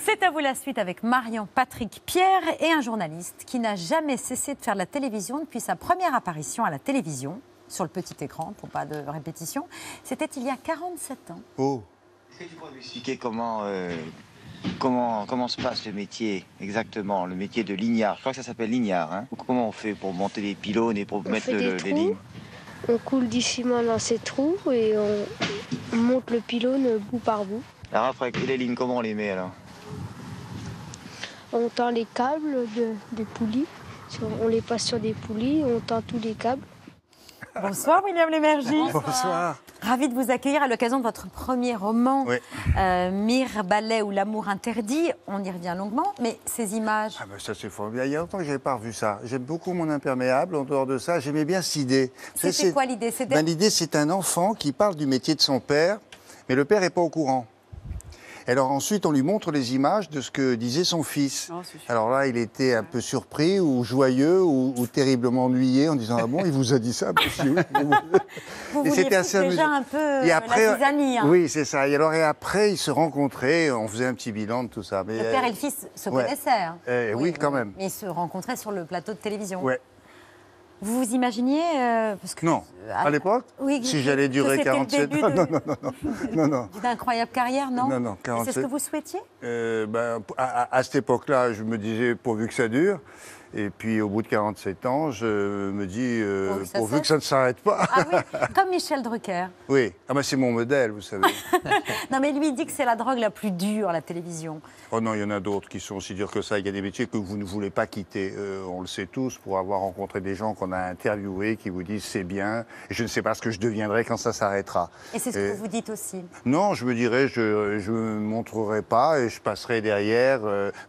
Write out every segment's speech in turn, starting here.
C'est à vous la suite avec Marion, Patrick, Pierre et un journaliste qui n'a jamais cessé de faire de la télévision depuis sa première apparition à la télévision, sur le petit écran, pour pas de répétition. C'était il y a 47 ans. Oh. Est-ce que tu pourrais nous expliquer comment se passe le métier exactement, le métier de lignard? Je crois que ça s'appelle lignard. Hein? Comment on fait pour monter les pylônes et pour mettre les lignes? On coule du ciment dans ces trous et on monte le pylône bout par bout. Alors après, les lignes, comment on les met alors? On tend les câbles des poulies, on les passe sur des poulies, on tend tous les câbles. Bonsoir William Lémergie. Bonsoir. Ravi de vous accueillir à l'occasion de votre premier roman, Oui. Mire Ballet ou L'amour interdit. On y revient longuement, mais ces images... Ah ben ça c'est formidable. Il y a longtemps que je n'avais pas revu ça. J'aime beaucoup Mon imperméable. En dehors de ça, j'aimais bien cette idée. C'était quoi l'idée? L'idée, c'est un enfant qui parle du métier de son père, mais le père n'est pas au courant. Alors ensuite, on lui montre les images de ce que disait son fils. Oh, alors là, il était un peu surpris ou joyeux ou terriblement ennuyé en disant « Ah bon, il vous a dit ça, monsieur ?» Vous vouliez déjà un peu et après, la zizanie. Hein. Oui, c'est ça. Et après, ils se rencontraient, on faisait un petit bilan de tout ça. Mais, le père et le fils se connaissaient. Hein. Oui, quand même. Mais ils se rencontraient sur le plateau de télévision. Ouais. Vous vous imaginiez parce que, Non. À l'époque, oui, si j'allais durer 47 ans, non. D'une incroyable carrière, non? Non, 47. C'est ce que vous souhaitiez? À cette époque-là, je me disais pourvu que ça dure. Et puis au bout de 47 ans, je me dis pourvu que ça ne s'arrête pas. Ah oui, comme Michel Drucker. Oui, c'est mon modèle, vous savez. Non, mais lui, il dit que c'est la drogue la plus dure, la télévision. Oh non, il y en a d'autres qui sont aussi durs que ça. Il y a des métiers que vous ne voulez pas quitter. On le sait tous, pour avoir rencontré des gens qu'on a interviewés qui vous disent c'est bien, et je ne sais pas ce que je deviendrai quand ça s'arrêtera. Et c'est ce que vous vous dites aussi. Non, je me dirais, je ne me montrerai pas et je passerai derrière.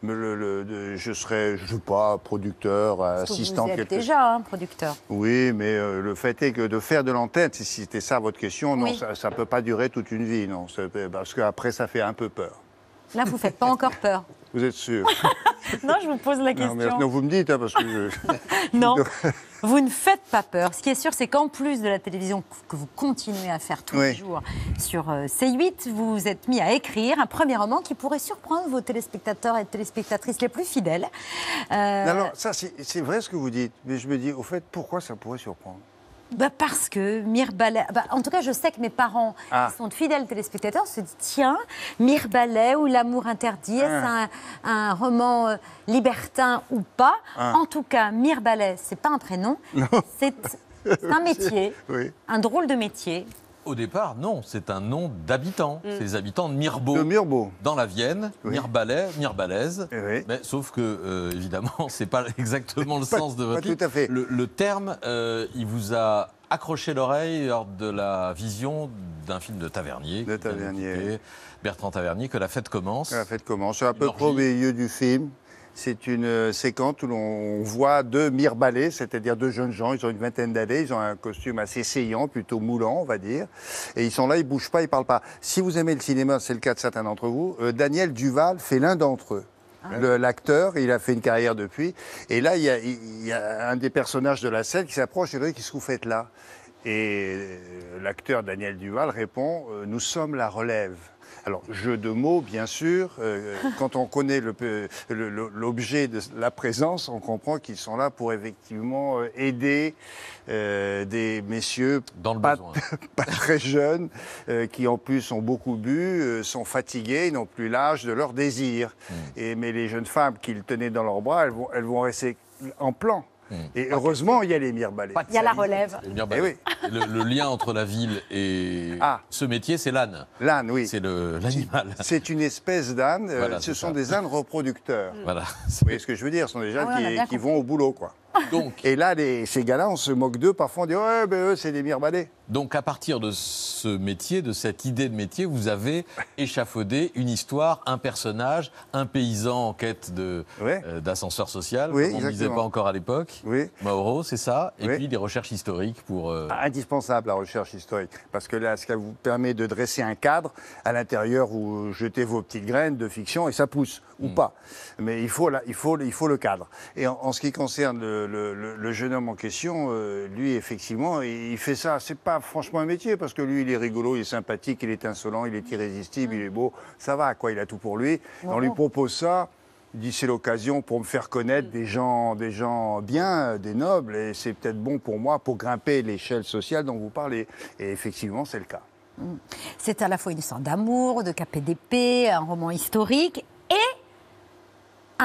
Je serai, je ne sais pas, producteur, assistant. Vous êtes déjà producteur. Oui, mais le fait est que de faire de l'antenne, si c'était ça votre question, non, oui. ça ne peut pas durer toute une vie, non. Parce qu'après, ça fait un peu peur. Là, vous ne faites pas encore peur. Vous êtes sûr? Non, je vous pose la question. Non, vous me dites, parce que... Non, vous ne faites pas peur. Ce qui est sûr, c'est qu'en plus de la télévision que vous continuez à faire tous les jours sur C8, vous vous êtes mis à écrire un premier roman qui pourrait surprendre vos téléspectateurs et téléspectatrices les plus fidèles. Alors, ça, c'est vrai ce que vous dites, mais je me dis, au fait, pourquoi ça pourrait surprendre? Parce que Mire Ballet... en tout cas, je sais que mes parents, qui sont de fidèles téléspectateurs, se disent, tiens, Mire Ballet ou L'amour interdit, est-ce un roman libertin ou pas? En tout cas, Mire Ballet, c'est pas un prénom, c'est un métier, un drôle de métier. Au départ, non, c'est un nom d'habitants. C'est les habitants de Mirebeau. De Mirebeau. Dans la Vienne, Mirebalais, Mirebalaise. Oui. Mais, sauf que, évidemment, c'est pas exactement le sens de votre livre. Pas tout à fait. Le terme, il vous a accroché l'oreille lors de la vision d'un film de Tavernier. De Tavernier. Bertrand Tavernier, que la fête commence. La fête commence. À peu près au milieu du film. C'est une séquence où l'on voit deux mirebalais, c'est-à-dire deux jeunes gens, ils ont une vingtaine d'années, ils ont un costume assez saillant, plutôt moulant, on va dire. Et ils sont là, ils ne bougent pas, ils ne parlent pas. Si vous aimez le cinéma, c'est le cas de certains d'entre vous, Daniel Duval fait l'un d'entre eux. L'acteur, il a fait une carrière depuis. Et là, il y a un des personnages de la scène qui s'approche et qui se vous faites là. Et l'acteur Daniel Duval répond « Nous sommes la relève ». Alors, jeu de mots, bien sûr. Quand on connaît l'objet de la présence, on comprend qu'ils sont là pour effectivement aider des messieurs pas très jeunes, qui en plus ont beaucoup bu, sont fatigués, n'ont plus l'âge de leur désir. Mais les jeunes femmes qu'ils tenaient dans leurs bras, elles vont rester en plan. Et heureusement, il y a les mirebalais. Il y a la relève. Le lien entre la ville et ce métier, c'est l'âne. L'âne, oui. C'est l'animal. C'est une espèce d'âne. Ce sont des ânes reproducteurs. Voilà. Vous voyez ce que je veux dire? Ce sont des ânes qui vont au boulot, quoi. Donc, et là, ces gars-là, on se moque d'eux. Parfois, on dit ouais, eux, c'est des mirebalais. Donc, à partir de ce métier, de cette idée de métier, vous avez échafaudé une histoire, un personnage, un paysan en quête d'ascenseur social, comme on ne disait pas encore à l'époque. Mauro, c'est ça. Et puis des recherches historiques pour... Indispensable, la recherche historique. Parce que là, ça vous permet de dresser un cadre à l'intérieur où jetez vos petites graines de fiction et ça pousse, ou pas. Mais il faut le cadre. Et en ce qui concerne le jeune homme en question, lui, effectivement, il fait ça. C'est pas pas franchement un métier, parce que lui, il est rigolo, il est sympathique, il est insolent, il est irrésistible, il est beau. Ça va, quoi, il a tout pour lui. On lui propose ça. Il dit c'est l'occasion pour me faire connaître des gens bien, des nobles, et c'est peut-être bon pour moi pour grimper l'échelle sociale dont vous parlez. Et effectivement, c'est le cas. C'est à la fois une histoire d'amour, de KPDP, un roman historique et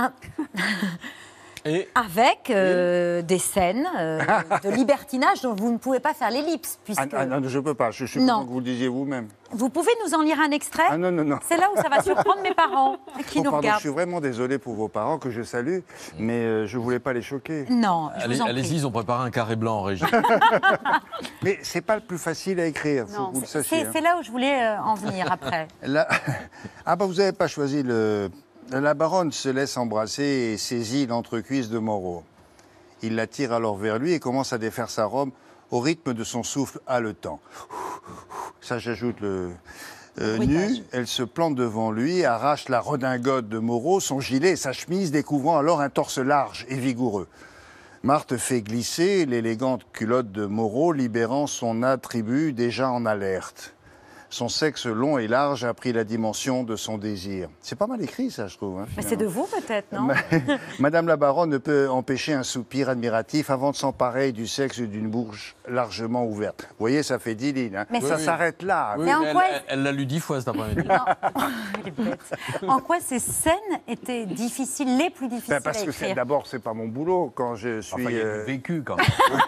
avec des scènes de libertinage dont vous ne pouvez pas faire l'ellipse. Puisque... non, je ne peux pas. Je suis content que vous le disiez vous-même. Vous pouvez nous en lire un extrait? Ah non, non, non. C'est là où ça va surprendre mes parents qui nous regardent. Je suis vraiment désolé pour vos parents, que je salue, mais je ne voulais pas les choquer. Non, allez-y, ils ont préparé un carré blanc en régie. Mais ce n'est pas le plus facile à écrire, il faut que vous le sachiez. C'est là où je voulais en venir après. Là... Ah bah vous n'avez pas choisi le... La baronne se laisse embrasser et saisit l'entrecuisse de Moreau. Il la tire alors vers lui et commence à défaire sa robe au rythme de son souffle haletant. Ça, j'ajoute le... nue, elle se plante devant lui, arrache la redingote de Moreau, son gilet et sa chemise, découvrant alors un torse large et vigoureux. Marthe fait glisser l'élégante culotte de Moreau, libérant son attribut déjà en alerte. Son sexe long et large a pris la dimension de son désir. C'est pas mal écrit, ça, je trouve. Hein, mais c'est de vous, peut-être, non? Madame la baronne ne peut empêcher un soupir admiratif avant de s'emparer du sexe d'une bouche largement ouverte. Vous voyez, ça fait 10 lignes. Hein. Mais ça s'arrête là. Oui, elle l'a lu 10 fois cet après-midi. Elle est bête. En quoi ces scènes étaient difficiles, les plus difficiles parce à écrire? que d'abord, c'est pas mon boulot. Quand je suis... Enfin, il y a du vécu, quand même.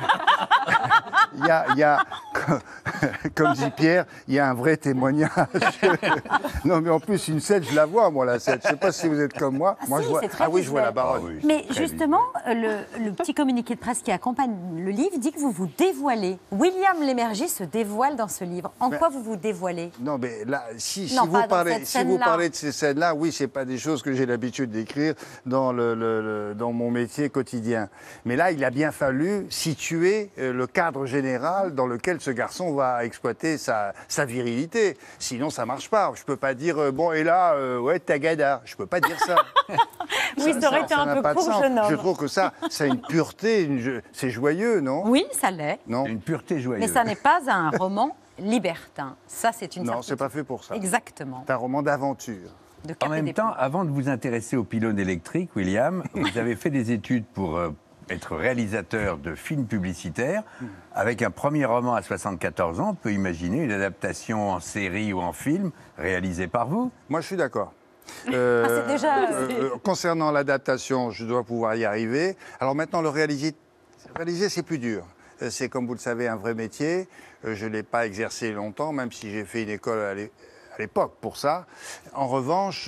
Il y a comme dit Pierre, il y a un vrai témoignage. Non, mais en plus, une scène, je la vois, moi, la scène. Je ne sais pas si vous êtes comme moi. Moi, si, je vois... Ah oui, je vois la baronne. Oui, mais justement, le petit communiqué de presse qui accompagne le livre dit que vous vous dévoilez. William Lémergie se dévoile dans ce livre. En quoi vous vous dévoilez? Non, mais là, si vous parlez de ces scènes-là, oui, ce n'est pas des choses que j'ai l'habitude d'écrire dans mon métier quotidien. Mais là, il a bien fallu situer le cadre général dans lequel ce garçon va exploiter sa virilité. Sinon, ça ne marche pas. Je ne peux pas dire, bon, et là, ouais, tagada. Je ne peux pas dire ça. Oui, ça aurait été un peu court, jeune homme. Je trouve que ça a une pureté, c'est joyeux, non? Oui, ça l'est. Non. Une pureté joyeuse. Mais ça n'est pas un roman libertin. Ça, c'est une certitude. Non, c'est pas fait pour ça. Exactement. C'est un roman d'aventure. En même temps, avant de vous intéresser aux pylônes électriques, William, vous avez fait des études pour être réalisateur de films publicitaires. Avec un premier roman à 74 ans, on peut imaginer une adaptation en série ou en film réalisée par vous. Moi, je suis d'accord. C'est déjà... concernant l'adaptation, je dois pouvoir y arriver. Alors maintenant, réaliser, c'est plus dur. C'est, comme vous le savez, un vrai métier. Je ne l'ai pas exercé longtemps, même si j'ai fait une école à l'époque pour ça. En revanche,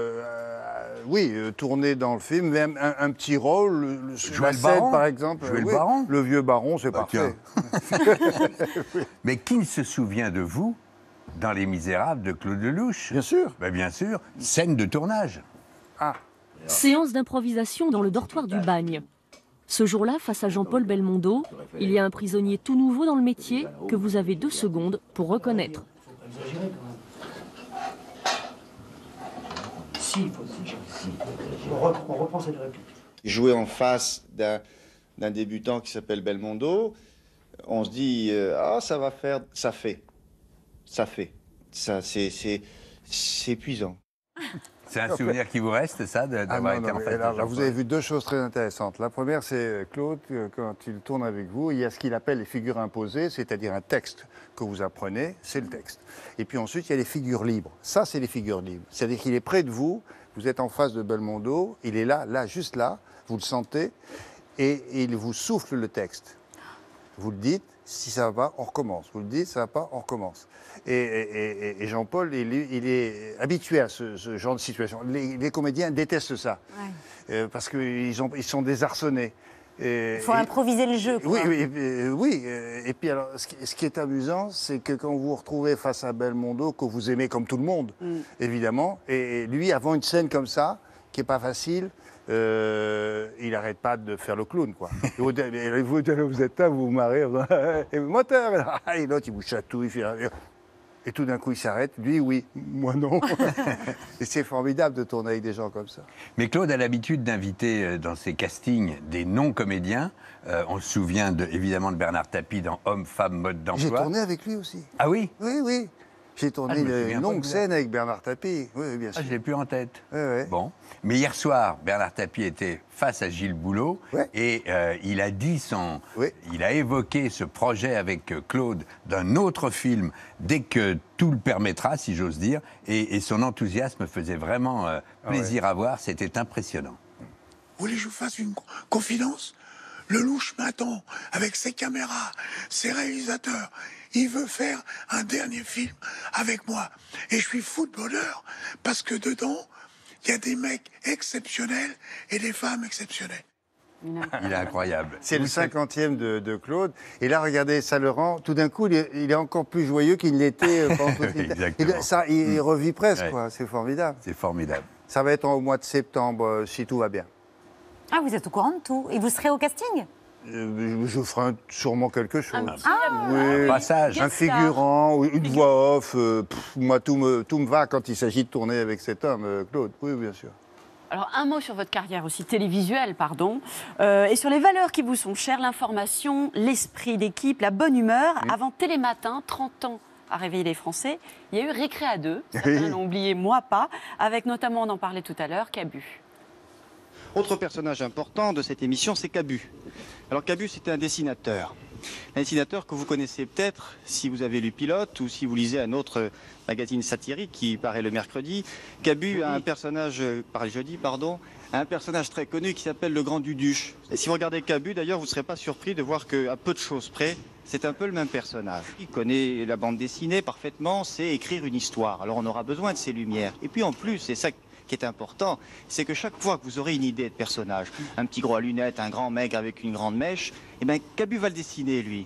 oui, tourner dans le film, même un petit rôle, jouer le baron, par exemple. Jouer le baron. Le vieux baron, c'est parfait. Oui. Mais qui ne se souvient de vous dans Les Misérables de Claude Lelouch? Bien sûr. Ben bien sûr. Scène de tournage. Ah. Séance d'improvisation dans le dortoir du bagne. Ce jour-là, face à Jean-Paul Belmondo, il y a un prisonnier tout nouveau dans le métier que vous avez 2 secondes pour reconnaître. Si, on reprend cette réplique. Jouer en face d'un débutant qui s'appelle Belmondo, on se dit ça va faire, ça fait, ça c'est épuisant. C'est un souvenir qui vous reste, ça, d'avoir été en face de Jean-Paul? Vous avez vu 2 choses très intéressantes. La première, c'est Claude, quand il tourne avec vous, il y a ce qu'il appelle les figures imposées, c'est-à-dire un texte que vous apprenez, c'est le texte. Et puis ensuite, il y a les figures libres. Ça, c'est les figures libres. C'est-à-dire qu'il est près de vous, vous êtes en face de Belmondo, il est là, juste là, vous le sentez, et il vous souffle le texte. Vous le dites, si ça va, on recommence. Vous le dites, ça va pas, on recommence. Et Jean-Paul, il est habitué à ce genre de situation. Les comédiens détestent ça, parce qu'ils sont désarçonnés. Il faut improviser le jeu, quoi. Oui. Et puis, alors, ce qui est amusant, c'est que quand vous vous retrouvez face à Belmondo, que vous aimez comme tout le monde, évidemment, et lui, avant une scène comme ça, qui n'est pas facile, il n'arrête pas de faire le clown, quoi. Et vous êtes là, vous vous marrez, et moteur, et l'autre, il vous chatouille, Et tout d'un coup, il s'arrête. Lui, oui. Moi, non. Et c'est formidable de tourner avec des gens comme ça. Mais Claude a l'habitude d'inviter dans ses castings des non-comédiens. On se souvient évidemment de Bernard Tapie dans Homme, Femme, Mode d'emploi. J'ai tourné avec lui aussi. Ah oui? Oui, oui. J'ai tourné une longue scène avec Bernard Tapie. Oui, bien sûr. Ah, je ne l'ai plus en tête. Oui, oui. Bon. Mais hier soir, Bernard Tapie était face à Gilles Boulot et il a dit il a évoqué ce projet avec Claude d'un autre film dès que tout le permettra, si j'ose dire, et son enthousiasme faisait vraiment plaisir à voir. C'était impressionnant. Vous voulez que je vous fasse une confidence? Le louche m'attend avec ses caméras, ses réalisateurs. Il veut faire un dernier film avec moi. Et je suis fou de bonheur parce que dedans, il y a des mecs exceptionnels et des femmes exceptionnelles. Il est incroyable. C'est le 50e de Claude. Et là, regardez, ça le rend, tout d'un coup, il est encore plus joyeux qu'il ne l'était pendant toute Exactement. Il revit presque, quoi. C'est formidable. C'est formidable. Ça va être au mois de septembre, si tout va bien. Ah, vous êtes au courant de tout. Et vous serez au casting? Je ferai sûrement quelque chose. Un passage. Un figurant, ou une voix off. Moi, tout me va quand il s'agit de tourner avec cet homme, Claude. Oui, bien sûr. Alors, un mot sur votre carrière aussi télévisuelle, pardon, et sur les valeurs qui vous sont chères, l'information, l'esprit d'équipe, la bonne humeur. Avant Télématin, 30 ans à réveiller les Français, il y a eu Récré à deux, certains l'ont oublié, moi pas, avec notamment, on en parlait tout à l'heure, Cabu. Autre personnage important de cette émission, c'est Cabu. Alors Cabu, c'était un dessinateur. Un dessinateur que vous connaissez peut-être si vous avez lu Pilote ou si vous lisez un autre magazine satirique qui paraît le mercredi. Cabu a un personnage, un personnage très connu qui s'appelle le Grand Duduche. Et si vous regardez Cabu, d'ailleurs, vous ne serez pas surpris de voir qu'à peu de choses près, c'est un peu le même personnage. Il connaît la bande dessinée parfaitement, sait écrire une histoire. Alors on aura besoin de ses lumières. Et puis en plus, c'est ça qui est important, c'est que chaque fois que vous aurez une idée de personnage, un petit gros à lunettes, un grand maigre avec une grande mèche, eh bien, Cabu va le dessiner, lui.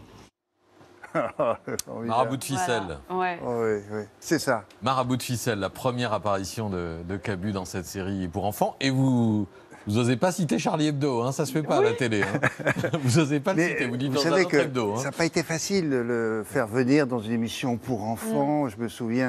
Marabout de ficelle. Voilà. Ouais. Oui, c'est ça. Marabout de ficelle, la première apparition de Cabu dans cette série pour enfants. Et vous n'osez pas citer Charlie Hebdo, hein, ça se fait pas à la télé. Hein. Vous n'osez pas le citer, vous dites vous dans savez un autre hebdo. Hein. Ça n'a pas été facile de le faire venir dans une émission pour enfants. Je me souviens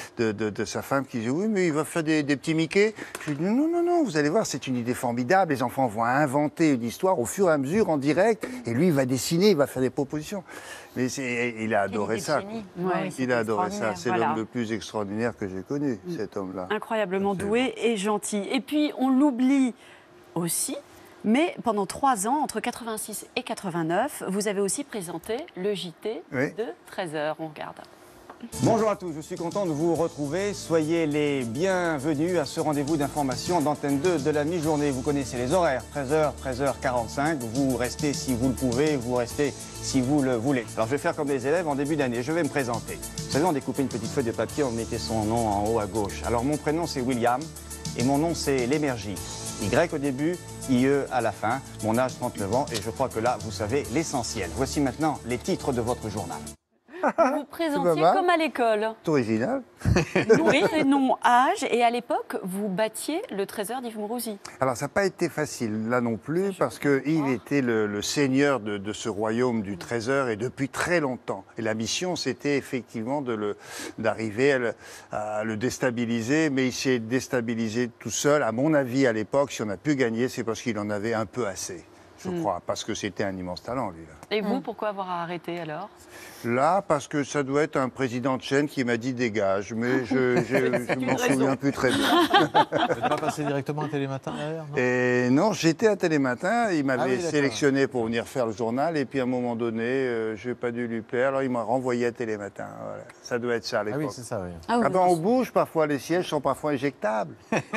de sa femme qui disait « Oui, mais il va faire des petits Mickey ». Je lui dis « Non, vous allez voir, c'est une idée formidable. Les enfants vont inventer une histoire au fur et à mesure, en direct. Et lui, il va dessiner, il va faire des propositions. » Mais il a adoré ça. Il a adoré ça. C'est l'homme le plus extraordinaire que j'ai connu, cet homme-là. Incroyablement doué et gentil. Et puis, on l'oublie aussi, mais pendant 3 ans, entre 86 et 89, vous avez aussi présenté le JT de 13h. On regarde. Bonjour à tous, je suis content de vous retrouver. Soyez les bienvenus à ce rendez-vous d'information d'Antenne 2 de la mi-journée. Vous connaissez les horaires, 13h, 13h45. Vous restez si vous le pouvez, vous restez si vous le voulez. Alors je vais faire comme les élèves en début d'année, je vais me présenter. Vous savez, on découpait une petite feuille de papier, on mettait son nom en haut à gauche. Alors mon prénom c'est William et mon nom c'est Lémergie. Y au début, IE à la fin. Mon âge 39 ans et je crois que là, vous savez l'essentiel. Voici maintenant les titres de votre journal. Vous vous présentiez comme à l'école. C'est original. Oui, prénom, âge. Et à l'époque, vous battiez le trésor d'Yves Mourouzi. Alors, ça n'a pas été facile, là non plus, parce que Yves était le seigneur de ce royaume du trésor et depuis très longtemps. Et la mission, c'était effectivement d'arriver à le déstabiliser, mais il s'est déstabilisé tout seul. À mon avis, à l'époque, si on a pu gagner, c'est parce qu'il en avait un peu assez. Je crois, parce que c'était un immense talent, lui. Là. Et vous, pourquoi avoir arrêté alors? Là, parce que ça doit être un président de chaîne qui m'a dit dégage, mais je m'en souviens plus très bien. Vous n'êtes pas passé directement à Télématin derrière, non? Et non, j'étais à Télématin, il m'avait sélectionné pour venir faire le journal, et puis à un moment donné, je n'ai pas dû lui plaire, alors il m'a renvoyé à Télématin. Voilà. Ça doit être ça à l'époque. Ah oui, c'est ça, oui. On bouge parfois, les sièges sont parfois éjectables.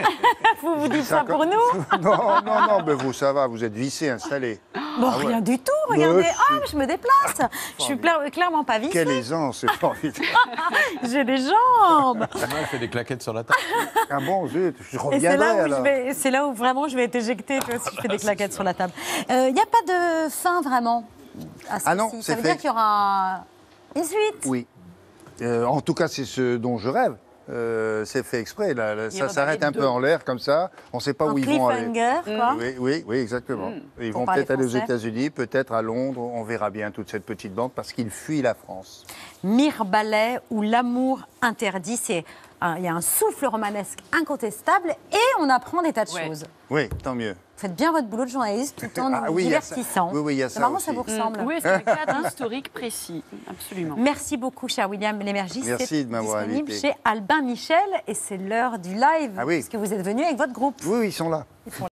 Vous dites ça pour nous? Non, mais vous, ça va, vous êtes vissé, installé. Bon, rien du tout, regardez. Je me déplace. Je suis clairement pas vissée. Quelle aisance, c'est formidable. J'ai des jambes. Elle fait des claquettes sur la table. Ah bon, zut, je reviendrai et c'est là où vraiment je vais être éjectée, tu vois, si je fais des claquettes sur la table. Il n'y a pas de fin vraiment à ceci. Ah non, ça veut dire qu'il y aura une suite? Oui. En tout cas, c'est ce dont je rêve. C'est fait exprès. Là, ça s'arrête un peu en l'air comme ça. On ne sait pas où ils vont aller. Quoi. Oui, exactement. Ils vont peut-être aller aux États-Unis, peut-être à Londres. On verra bien toute cette petite bande parce qu'ils fuient la France. Mirbalet ou l'amour interdit, il y a un souffle romanesque incontestable et on apprend des tas de choses. Oui, tant mieux. Faites bien votre boulot de journaliste tout en nous divertissant. Oui, il y a ça. Vraiment, ça vous ressemble. Oui, c'est un cadre historique précis, absolument. Merci beaucoup, cher William Lémergie. Merci de m'avoir invité. Disponible chez Albin Michel et c'est l'heure du live, puisque vous êtes venu avec votre groupe. Oui, ils sont là.